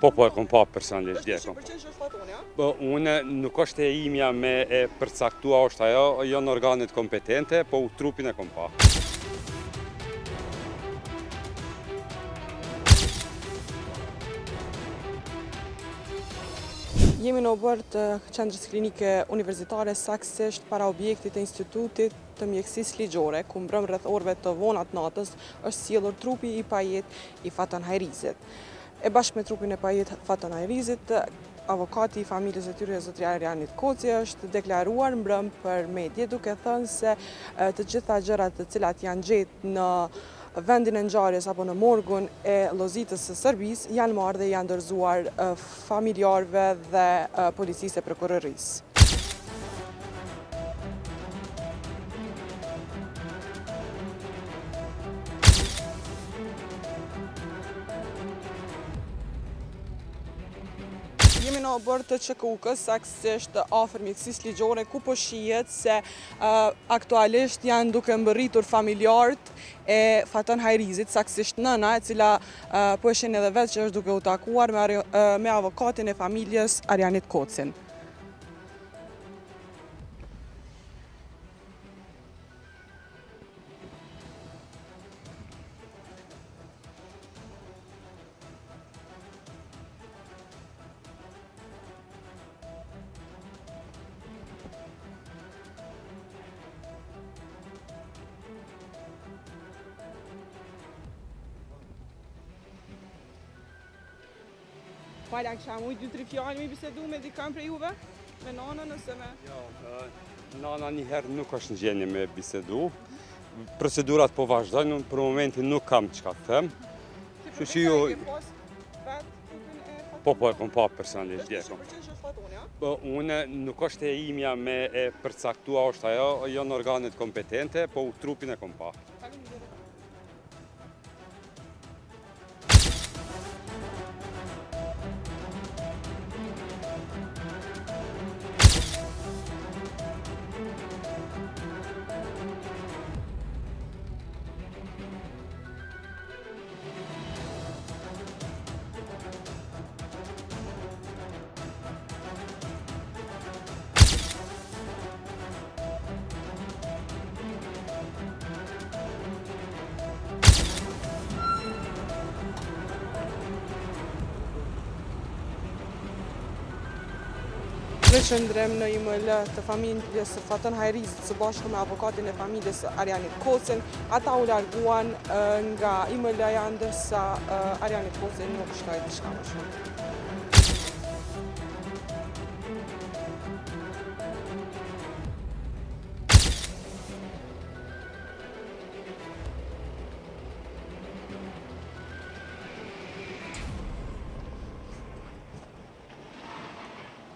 Po, e kom pa personalisht dje. 100% që është fatoni, a? Unë nuk është e imja me e përcaktua është ajo, janë organet kompetente, po trupin e kom pa. Jemi në obër të qendrës klinike universitare, saktësisht para objektit të institutit të mjekësisë ligjore, ku mbrëm rreth orëve të vonat natës, është sjellur trupi i pajet i Fatan Hajrizit. E bashkë me trupin e pajet Fatan Hajrizit, avokati i familjes së tyre, zotëria Arianit Koci, është deklaruar mbrëm për medje, duke thënë se të gjitha gjërat të cilat janë gjetë në vendin e ngjarjes apo në morgun e Llozitës së Serbisë janë marrë dhe janë dorëzuar familjarëve dhe policisë e prokurorisë. Jemi në obër të QKUK-s, saktësisht afër mjekësisë ligjore, ku po shihet se aktualisht janë duke mbërritur familjarët e Fatan Hajrizit, saktësisht nëna, e cila po e shen edhe vetë që është duke u takuar me avokatin e familjes Arianit Kocin. Falja, kisha mujt 2-3 fjallë me bisedu me dikën prej juve? Me nanën nëse me? Jo, nana njëherë nuk është në gjendje me bisedu. Procedurat po vazhdojnë, unë për momentin nuk kam çka të them. Kështu që ju... Po, e kom pa personalisht dje. 100% që është fatoni, a? Unë nuk është e imja me e përcaktua është ajo, janë organet kompetente, po trupin e kom pa. Në qëndrem në IML të familjes së Fatan Hajrizit së bashku me avokatin e familjes Arianit Kocin, ata u larguan nga IML-ja ndërsa Arianit Kocin nuk shtoi diçka më shumë.